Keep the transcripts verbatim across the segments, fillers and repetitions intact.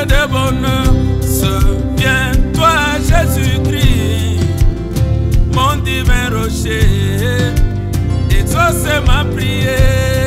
de bonheur. Souviens-toi, Jésus-Christ, mon divin rocher, exauce ma prière.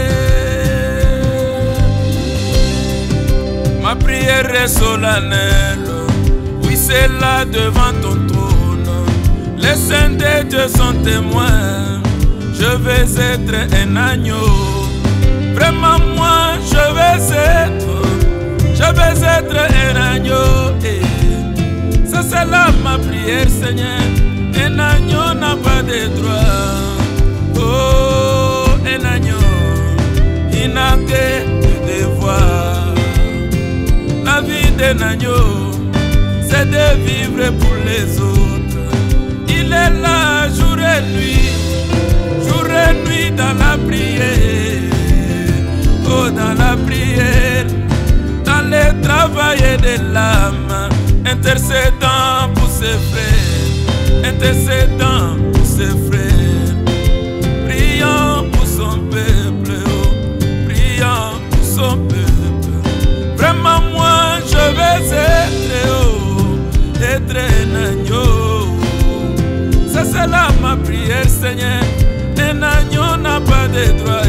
Ma prière est solennelle, oui c'est là devant ton trône. Les saints de Dieu sont témoins, je vais être un agneau. Vraiment moi je vais être, je vais être un agneau. Et ça c'est là ma prière Seigneur, un agneau n'a pas de droit. Oh un agneau, il n'a que de devoirs. La vie d'un agneau, c'est de vivre pour les autres. Il est là jour et nuit, jour et nuit dans la prière. Oh, dans la prière, dans le travail de l'âme, intercédant pour ses frères, intercédant pour ses frères, priant pour son peuple, oh, priant pour son peuple. Vraiment moi je vais être, oh, être un agneau. Ça c'est là ma prière Seigneur, un agneau n'a pas de droit.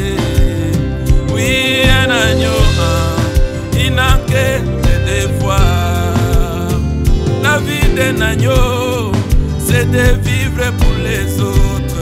Oui un agneau, hein, il n'a que des devoirs. La vie d'un agneau, c'est de vivre pour les autres.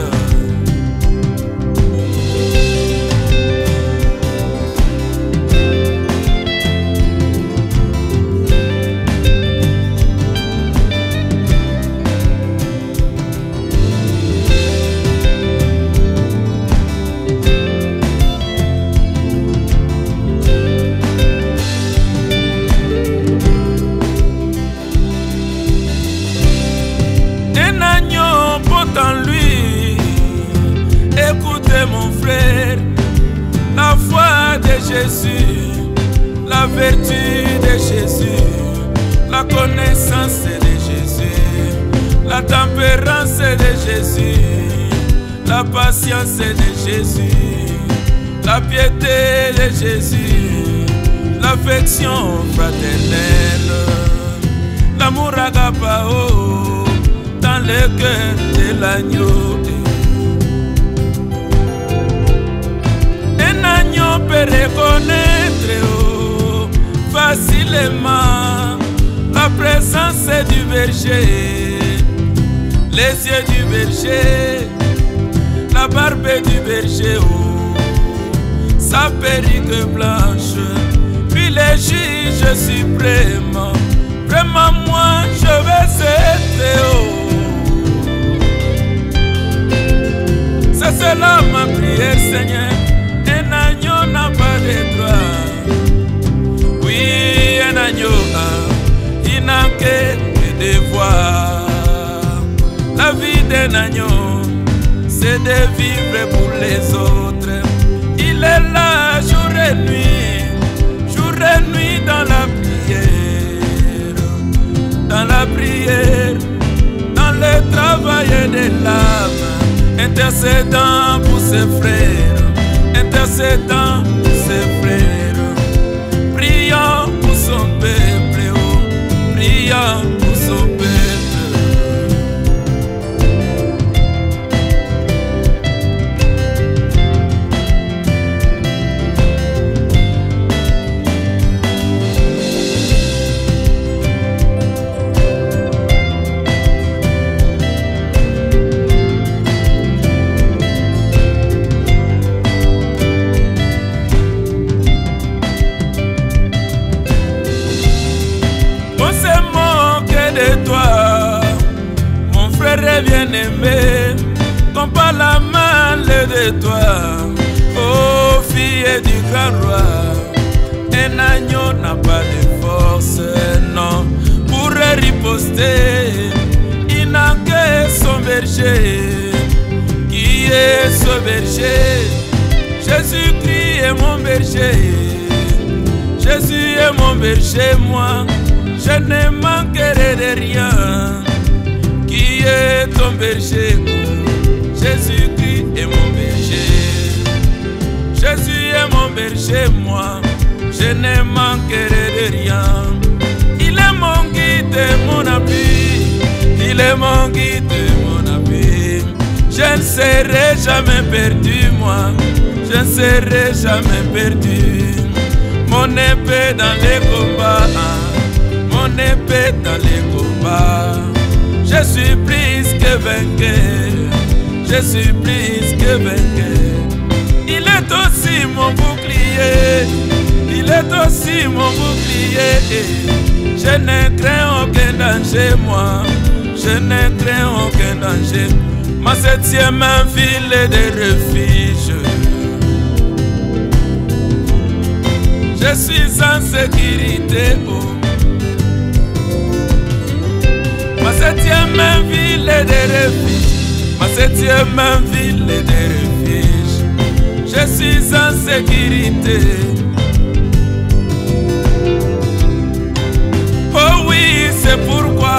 En lui, écoutez mon frère, la foi de Jésus, la vertu de Jésus, la connaissance de Jésus, la tempérance de Jésus, la patience de Jésus, la piété de Jésus, l'affection fraternelle, l'amour agapao dans le cœur de l'agneau. Un agneau peut reconnaître, oh, facilement la présence du berger, les yeux du berger, la barbe du berger, oh, sa perruque blanche, puis les juges suprêmes. Vraiment moi je vais être, oh. Ça c'est là ma prière Seigneur, un agneau n'a pas de droit. Oui un agneau, hein, il n'a que des devoirs. La vie d'un agneau, c'est de vivre pour les autres. Il est là jour et nuit, jour et nuit dans la prière, dans la prière, dans le travail de l'âme, intercédant pour ses frères, intercédant pour ses frères, priant pour son peuple, oh, priant pour son peuple. Bien-aimé, qu'on parle mal de toi, oh fille du grand roi. Un agneau n'a pas de force, non, pour riposter. Il n'a que son berger, qui est ce berger. Jésus-Christ est mon berger, Jésus est mon berger, moi, je ne manquerai de rien. Qui est ton berger? Jésus-Christ est mon berger. Jésus est mon berger, moi, je ne manquerai de rien. serai jamais perdu, moi. Je ne serai jamais perdu. Mon épée dans les combats, mon épée dans les combats. Je suis plus que vainqueur, je suis plus que vainqueur. Il est aussi mon bouclier, il est aussi mon bouclier. Je ne crains aucun danger, moi, je ne crains aucun danger. Ma septième ville de refuge. Je suis en sécurité, oh. Ma septième ville de refuge, ma septième ville de refuge. Je suis en sécurité. Oh oui, c'est pourquoi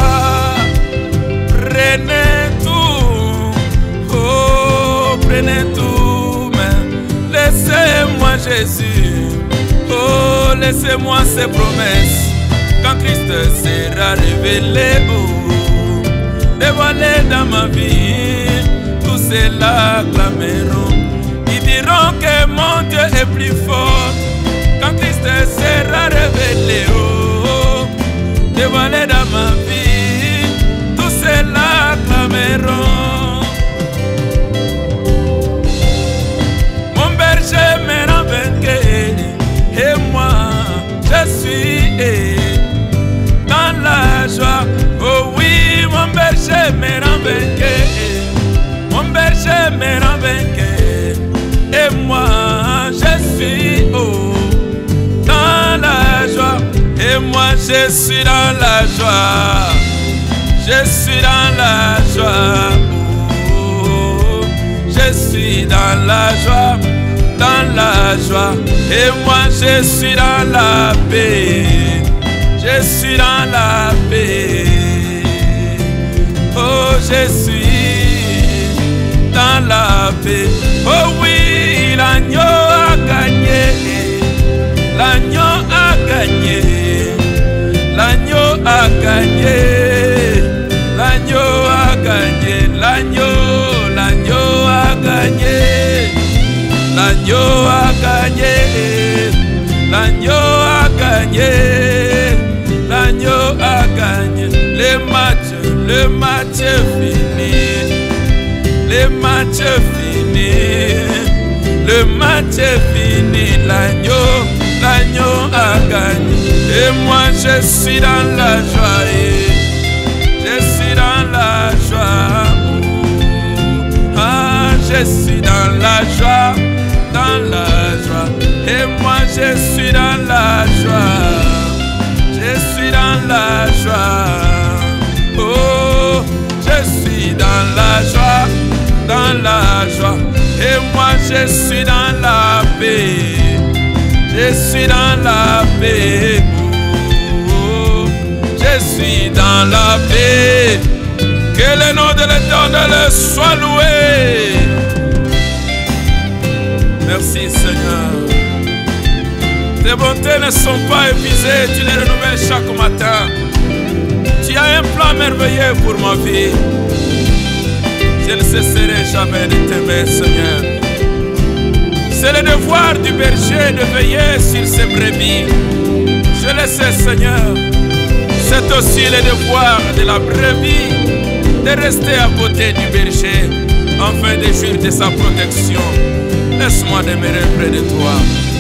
prenez tout, oh prenez tout, mais laissez-moi Jésus, oh laissez-moi ces promesses. Quand Christ sera révélé, oh, dévoilé dans ma vie, tous ceux-là clameront. Ils diront que mon Dieu est plus fort. Quand Christ sera révélé, oh, dévoilé dans ma vie, tous ceux-là clameront. Mon berger me rend vainqueur, et moi je suis dans la joie. Oh oui, mon berger me rend vainqueur, mon berger me rend vainqueur, et moi je suis oh, dans la joie. Et moi je suis dans la joie, je suis dans la joie, oh, je suis dans la joie, dans la joie. Et moi je suis dans la paix, je suis dans la paix, oh je suis dans la paix. Oh oui, l'agneau a gagné, l'agneau a gagné, l'agneau a gagné, l'agneau a gagné, l'agneau, l'agneau a gagné, l'agneau a gagné, l'agneau a gagné, l'agneau a gagné. Le match, le match est fini, le match est fini, le match est fini, l'agneau, l'agneau a gagné. Et moi je suis dans la joie, je suis dans la joie, oh. Ah, je suis dans la joie, dans la joie. Et moi je suis dans la joie, je suis dans la joie, oh, je suis dans la joie, dans la joie. Et moi je suis dans la paix, je suis dans la paix, oh, je suis dans la paix. Que le nom de l'Éternel soit loué. Merci Seigneur. Tes bontés ne sont pas épuisées, tu les renouvelles chaque matin. Tu as un plan merveilleux pour ma vie. Je ne cesserai jamais de t'aimer, Seigneur. C'est le devoir du berger de veiller sur ses brebis. Je le sais, Seigneur. C'est aussi le devoir de la brebis de rester à côté du berger afin de jouir de sa protection. Laisse-moi demeurer près de toi.